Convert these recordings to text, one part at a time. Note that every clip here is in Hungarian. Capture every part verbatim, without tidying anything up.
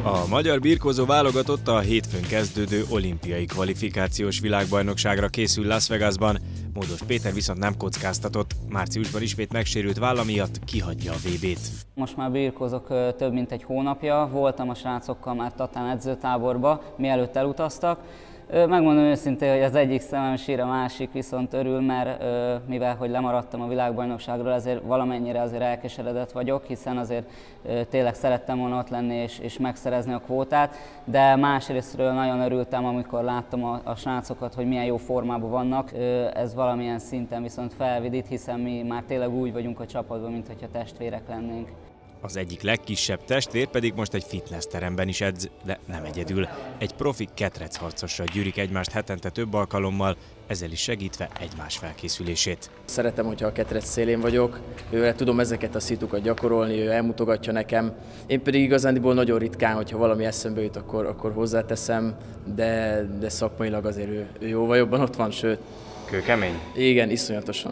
A magyar birkózó válogatott a hétfőn kezdődő olimpiai kvalifikációs világbajnokságra készül Las Vegasban. Módos Péter viszont nem kockáztatott, márciusban ismét megsérült válla miatt kihagyja a vé bét. Most már birkózok több mint egy hónapja, voltam a srácokkal már Tatán edzőtáborba, mielőtt elutaztak. Megmondom őszintén, hogy az egyik szemem sír, a másik viszont örül, mert mivel hogy lemaradtam a világbajnokságról, azért valamennyire azért elkeseredett vagyok, hiszen azért tényleg szerettem volna ott lenni és, és megszerezni a kvótát, de másrésztről nagyon örültem, amikor láttam a, a srácokat, hogy milyen jó formában vannak. Ez valamilyen szinten viszont felvidít, hiszen mi már tényleg úgy vagyunk a csapatban, mintha testvérek lennénk. Az egyik legkisebb testvér pedig most egy fitnessteremben is edz, de nem egyedül. Egy profi ketrecharcossal gyűrik egymást hetente több alkalommal, ezzel is segítve egymás felkészülését. Szeretem, hogyha a ketrec szélén vagyok, ővel tudom ezeket a szitukat gyakorolni, ő elmutogatja nekem. Én pedig igazándiból nagyon ritkán, hogyha valami eszembe jut, akkor, akkor hozzáteszem, de, de szakmailag azért ő, ő jóval jobban ott van, sőt. Kőkemény? Igen, iszonyatosan.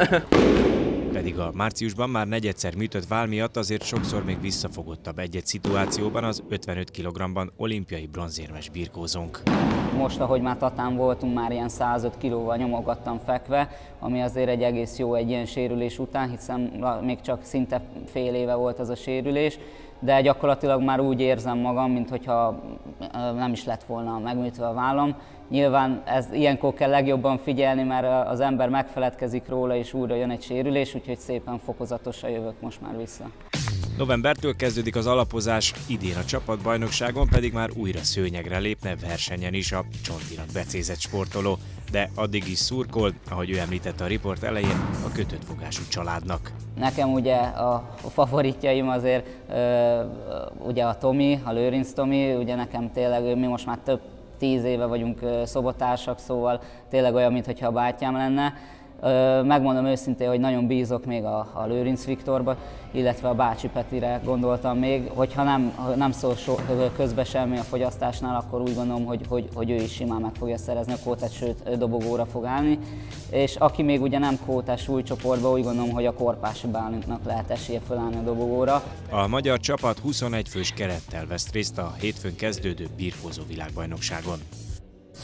Pedig a márciusban már negyedszer műtött váll miatt azért sokszor még visszafogottabb egy-egy szituációban az ötvenöt kilogrammban olimpiai bronzérmes birkózónk. Most, ahogy már Tatán voltunk, már ilyen százöt kilóval nyomogattam fekve, ami azért egy egész jó egy ilyen sérülés után, hiszen még csak szinte fél éve volt az a sérülés, de gyakorlatilag már úgy érzem magam, mintha nem is lett volna megműtve a vállam. Nyilván ez, ilyenkor kell legjobban figyelni, mert az ember megfeledkezik róla, és újra jön egy sérülés, úgyhogy szépen fokozatosan jövök most már vissza. Novembertől kezdődik az alapozás, idén a csapatbajnokságon pedig már újra szőnyegre lépne versenyen is a Csontinak becézett sportoló, de addig is szurkol, ahogy ő említette a riport elején, a kötött fogású családnak. Nekem ugye a, a favoritjaim azért ö, ugye a Tomi, a Lőrinc Tomi, ugye nekem tényleg mi most már több tíz éve vagyunk szobotársak, szóval tényleg olyan, mintha a bátyám lenne. Megmondom őszintén, hogy nagyon bízok még a, a Lőrinc Viktorba, illetve a Bácsi Petire gondoltam még, hogyha nem, nem szól so, közbe semmi a fogyasztásnál, akkor úgy gondolom, hogy, hogy, hogy ő is simán meg fogja szerezni a kvótát, sőt dobogóra fog állni. És aki még ugye nem kvótás súlycsoportban, úgy gondolom, hogy a Korpási Bálintnak lehet esélye fölállni a dobogóra. A magyar csapat huszonegy fős kerettel vesz részt a hétfőn kezdődő birkózó világbajnokságon.